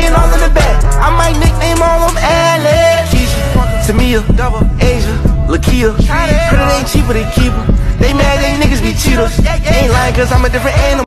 been all in the back. I might nickname all them Alex. Keisha, Tamia, Asia, Lakia. Credit ain't cheaper, they keep 'em. They mad, they niggas be cheaters. Ain't lying cause I'm a different animal.